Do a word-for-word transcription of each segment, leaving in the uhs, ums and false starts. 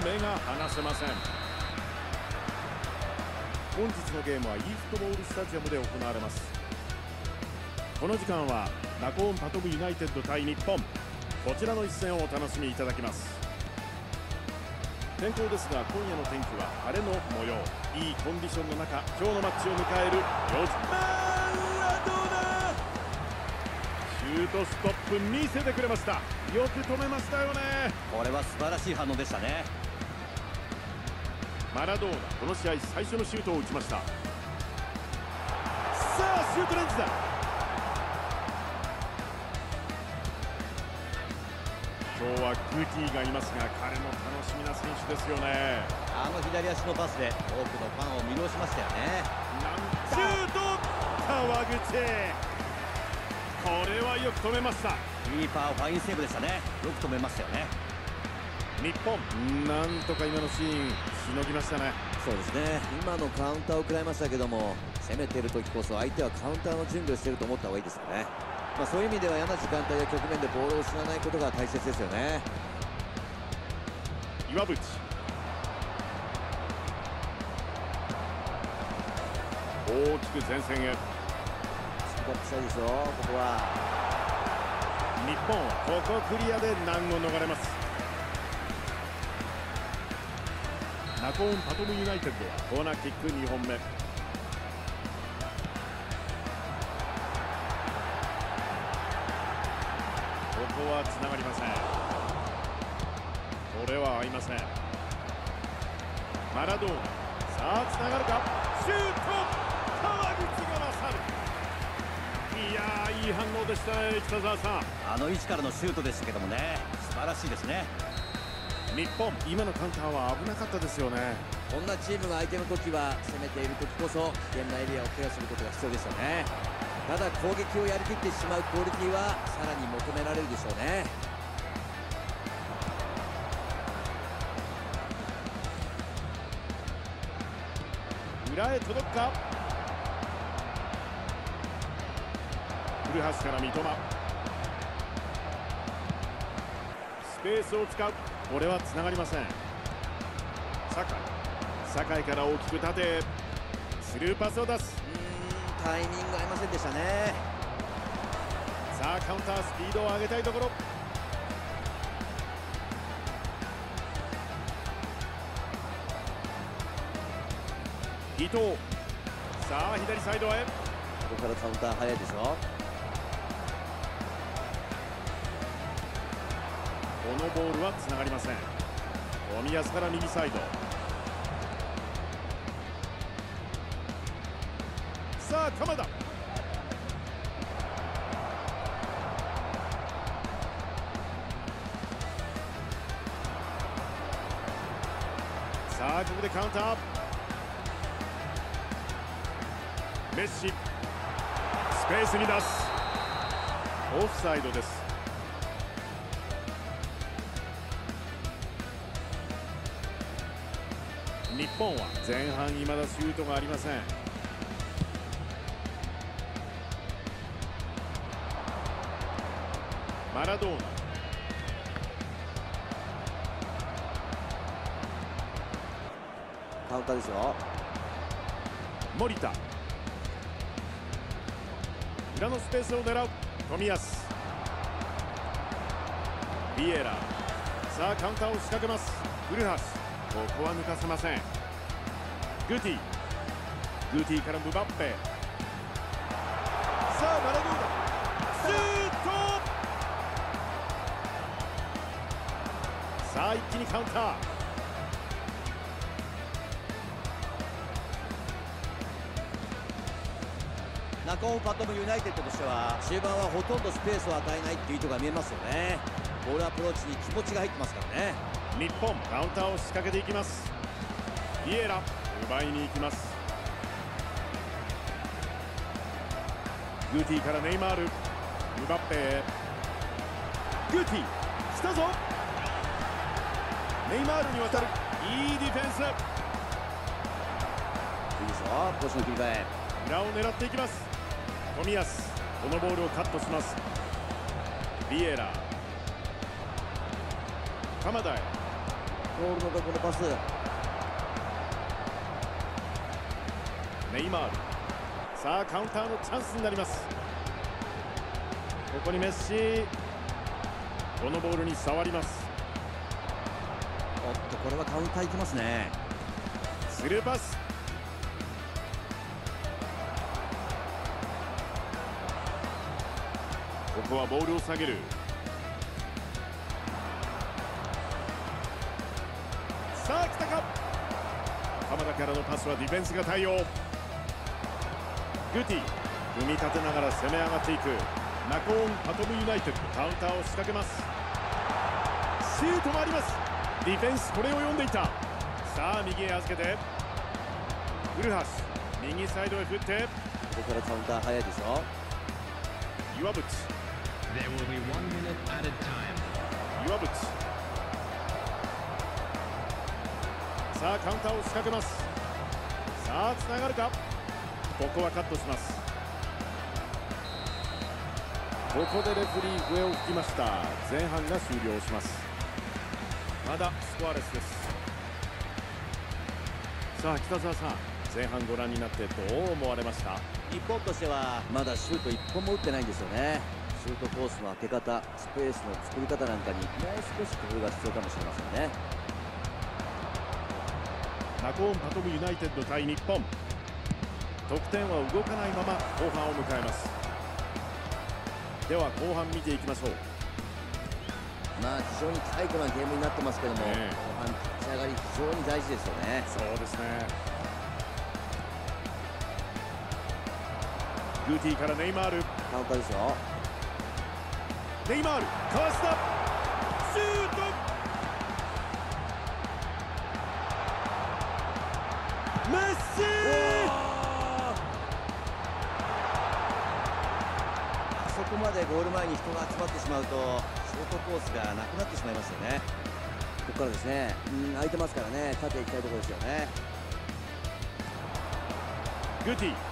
目が離せません。本日のゲームは e フットボールスタジアムで行われます。この時間はナコーンパトムユナイテッド対日本、こちらの一戦をお楽しみいただきます。天候ですが今夜の天気は晴れの模様。いいコンディションの中、今日のマッチを迎えるよじマラドーナ、シュートストップ見せてくれました。よく止めましたよね。 これは素晴らしい反応でしたね。 マラドーナ、この試合最初のシュートを打ちました。さあシュートレンジだ。今日はグーティーがいますが、彼も楽しみな選手ですよね。 あの左足のパスで多くのファンを魅了しましたよね。 シュート、川口、これはよく止めました。 キーパーファインセーブでしたね。よく止めましたよね。 日本、なんとか今のシーンしのぎましたね。 そうですね、今のカウンターを食らいましたけども、攻めている時こそ相手はカウンターの準備をしていると思った方がいいですよね。まあ、そういう意味では嫌な時間帯や局面でボールを失わないことが大切ですよね。 岩渕、大きく前線へ。 スピードアップしたいですよ。ここは日本はここクリアで難を逃れます。ナコーンパトムユナイテッドはコーナーキックにほんめ。ここはつながりません。これは合いません。マラドーナ、さあつながるか。シュート、川口が勝る。いやー、いい反応でしたね。北澤さん、 あの位置からのシュートでしたけどもね、素晴らしいですね。 日本、今のカウンターは危なかったですよね。 こんなチームが相手の時は攻めている時こそ危険なエリアをケアすることが必要ですよね。ただ攻撃をやりきってしまうクオリティはさらに求められるでしょうね。 裏へ届くか。古橋から三笘、スペースを使う。これはつながりません。酒井、酒井から大きく縦へスルーパスを出す。 うーんタイミング合いませんでしたね。 さあカウンタースピードを上げたいところ。伊藤、さあ左サイドへ。 ここからカウンター早いですよ。 このボールはつながりません。冨安から右サイド。さあ鎌田、さあここでカウンター。メッシ、スペースに出す。オフサイドです。日本は前半未だシュートがありません。マラドーナ、 カウンターですよ。 森田、裏のスペースを狙う冨安、ビエラ、さあカウンターを仕掛けます。古橋、ここは抜かせません。グーティー、グーティーからムバッペ、さあマラドーナ、シュート、さあ一気にカウンター。 ナコーンパトムユナイテッドとしては中盤はほとんどスペースを与えないっていう意図が見えますよね。ボールアプローチに気持ちが入ってますからね。 日本カウンターを仕掛けていきます。ビエラ、奪いに行きます。グーティーからネイマール、ムバッペへ。グーティー来たぞ。ネイマールに渡る。いいディフェンス。 いいですよ、ポジション切り替え。 裏を狙っていきます。冨安、このボールをカットします。ビエラ、鎌田へ。こるのか、このパス。 ネイマール、さあカウンターのチャンスになります。ここにメッシ、このボールに触ります。 おっと、これはカウンターいきますね。 スルーパス、ここはボールを下げる。さあ来たか。鎌田からのパスはディフェンスが対応。グティ、組み立てながら攻め上がっていく。ナコーンパトムユナイテッド、カウンターを仕掛けます。シュートもあります。ディフェンスこれを読んでいた。さあ右へ預けて古橋、右サイドへ振って、 ここからカウンター早いですよ。 岩渕、 There will be one minute added time. 岩渕、さあカウンターを仕掛けます。さあつながるか。ここはカットします。ここでレフェリー笛を吹きました。前半が終了します。まだスコアレスです。さあ北澤さん、前半ご覧になってどう思われました？ 日本としてはまだシュートいっぽんも打ってないんですよね。シュートコースの当て方、スペースの作り方なんかにもう少し工夫が必要かもしれませんね。 ナコーンパトムユナイテッド対日本、得点は動かないまま後半を迎えます。では後半見ていきましょう。 まあ非常にタイトなゲームになってますけども、 ね、 後半立ち上がり非常に大事ですよね。 そうですね。グーティーからネイマール、 カウンターですよ。 ネイマールかわした、シュート、メッシー、 そこまでゴール前に人が集まってしまうとシュートコースがなくなってしまいますよね。ここからですね、うん、空いてますからね、縦行きたいところですよね。 グーティー、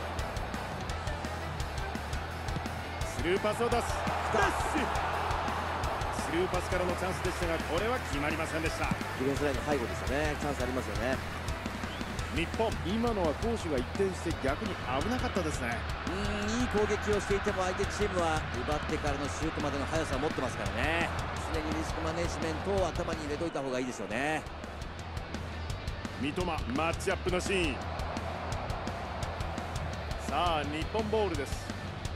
スルーパスを出す、メッシ、スルーパスからのチャンスでしたが、これは決まりませんでした。 ディフェンスラインの背後ですよね。チャンスありますよね。 日本、今のは攻守が一転して逆に危なかったですね。 うん、いい攻撃をしていても相手チームは奪ってからのシュートまでの速さを持ってますからね。常にリスクマネジメントを頭に入れといた方がいいですよね。 三笘、マッチアップのシーン。さあ日本ボールです。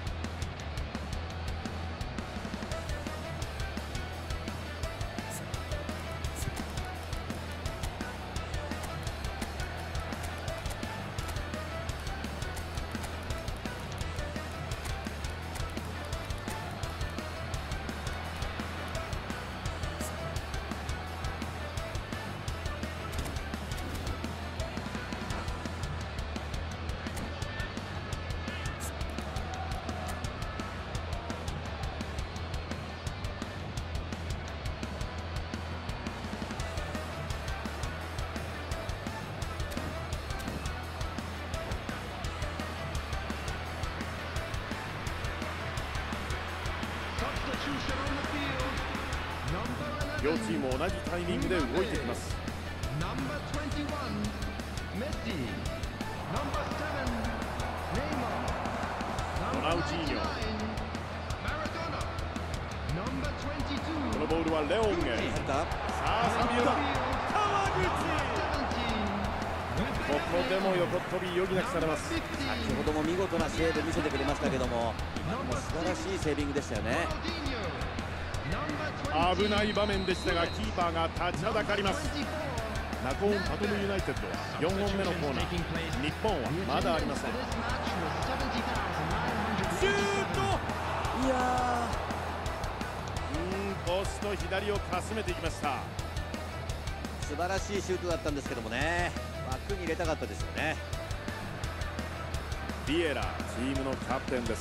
両チーム同じタイミングで動いてきます。ロナウジーニョ、このボールはレオンへ。さあサビオだ、川口、ここでも横っ飛び余儀なくされます。 先ほども見事なセーブ見せてくれましたけども、今のも素晴らしいセービングでしたよね。 危ない場面でしたがキーパーが立ちはだかります。ナコーンパトムユナイテッドはよんほんめのコーナー、日本はまだありません。シュート、 いやー、うん、ポスト左をかすめていきました。 素晴らしいシュートだったんですけどもね、枠に入れたかったですよね。 ビエラ、チームのキャプテンです。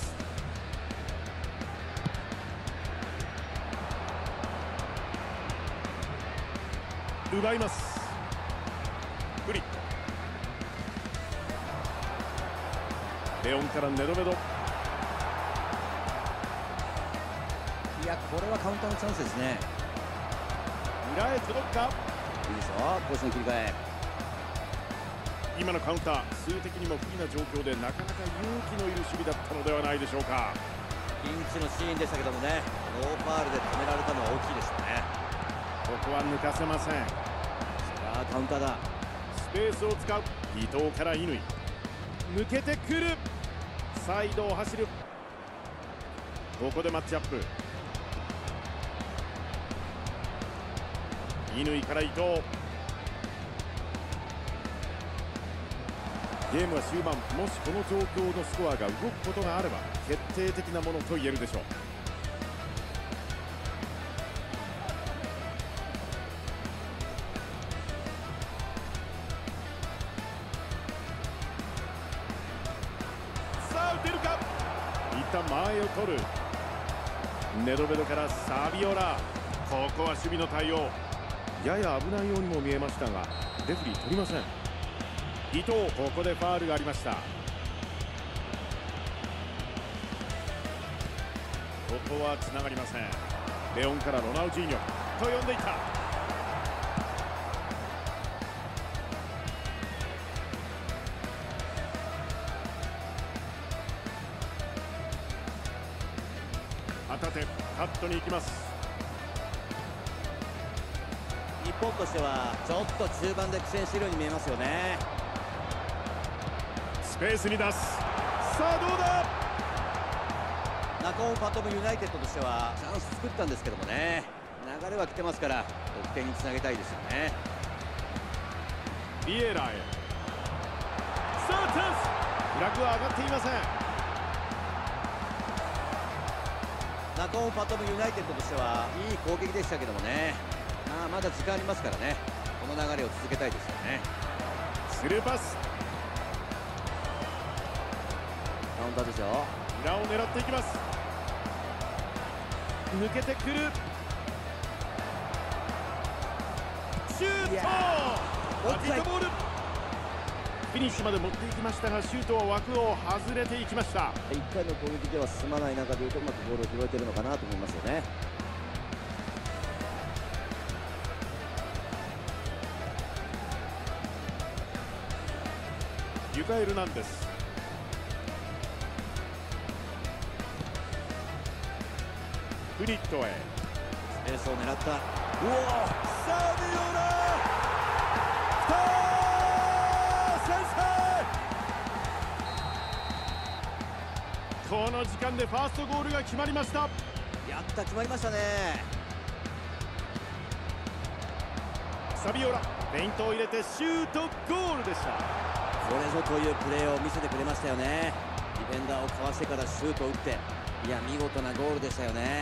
奪います。フリッレオンからネドメド、 いや、これはカウンターのチャンスですね。 裏へ届くか。 いですよ、コースの切り替え。 今のカウンター、数的にも不利な状況でなかなか勇気のいる守備だったのではないでしょうか。 ピンチのシーンでしたけどもね、ノーファールで止められたのは大きいですよね。 ここは抜かせません。 さあカウンターだ。 スペースを使う。伊藤から乾、抜けてくる。サイドを走る。ここでマッチアップ。乾から伊藤。ゲームは終盤、もしこの状況のスコアが動くことがあれば決定的なものと言えるでしょう。さあ打てるか。一旦前を取る。ネドベドからサビオラ。ここは守備の対応、やや危ないようにも見えましたがレフェリー取りません。伊藤、ここでファウルがありました。ここはつながりません。レオンからロナウジーニョと呼んでいた。旗手、カットに行きます。 日本としてはちょっと中盤で苦戦しているように見えますよね。 スペースに出す。さあどうだ。 ナコンファトムユナイテッドとしてはチャンス作ったんですけどもね、流れは来てますから得点につなげたいですよね。 ビエラへ。さあチャンス。フラグは上がっていません。 ナコンファトムユナイテッドとしてはいい攻撃でしたけどもね、まあ、まだ時間ありますからね、この流れを続けたいですよね。 スルーパス。 カウンターですよ。 裏を狙っていきます。抜けてくる。シュート。当てたボール。フィニッシュまで持っていきましたがシュートは枠を外れていきました。 いっかいの攻撃では進まない中でいうとうまくボールを拾えているのかなと思いますよね。 ユカエルなんです。フリットへ。 スペースを狙った。うおー、 サビオラ。先制。この時間でファーストゴールが決まりました。 やった決まりましたね。 サビオラ、フェイントを入れてシュートゴールでした。 これぞというプレーを見せてくれましたよね。ディフェンダーをかわしてからシュートを打って、いや見事なゴールでしたよね。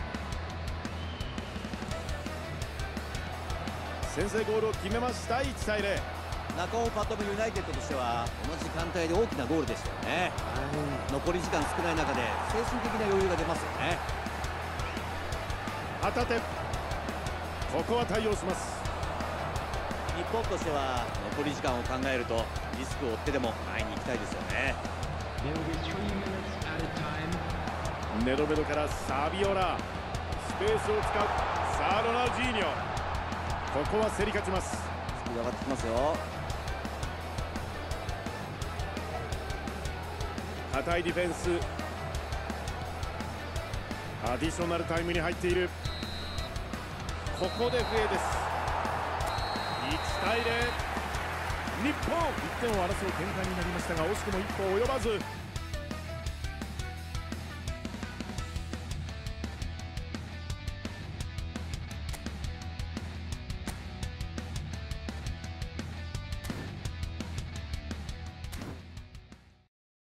先制ゴールを決めました。いちたいゼロ。 ナコンファトムユナイテッドとしてはこの時間帯で大きなゴールでしたよね。残り時間少ない中で精神的な余裕が出ますよね。 旗手、ここは対応します。 日本としては残り時間を考えるとリスクを負ってでも前に行きたいですよね。 There will be three minutes added time. ネドベドからサビオラ。スペースを使う。さあロナウジーニョ、ここは競り勝ちます。 スピード上がってきますよ。 堅いディフェンス。アディショナルタイムに入っている。ここで笛です。いちたいゼロ。日本いってんを争う展開になりましたが惜しくも一歩及ばず。